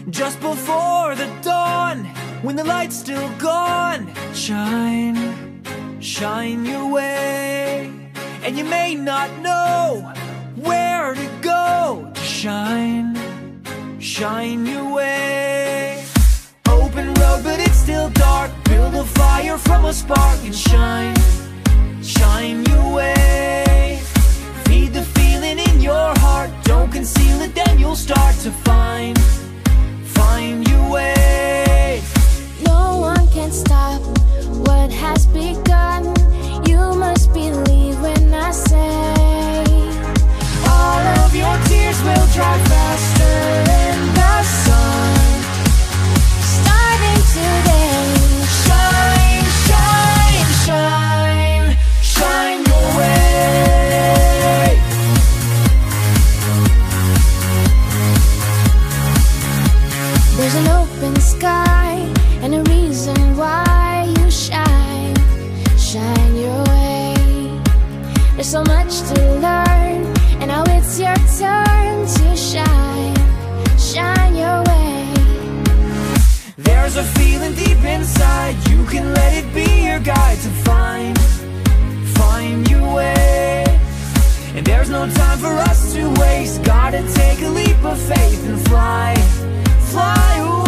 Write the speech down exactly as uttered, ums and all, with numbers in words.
just before the dawn, when the light's still gone. Shine, shine your way, and you may not know where to go to shine, shine your way. Open road, but it's still dark. Build a fire from a spark and shine, shine your way. Feed the feeling in your heart, don't conceal it, then you'll start to find, find your way. No one can stop what has begun. You must believe when I say all of your tears will dry faster in the sun. Starting today, shine, shine, shine, shine your way. There's an open sky and a reason why you shine, shine your way. There's so much to learn, and now it's your turn to shine, shine your way. There's a feeling deep inside, you can let it be your guide to find, find your way. And there's no time for us to waste, gotta take a leap of faith and fly, fly away.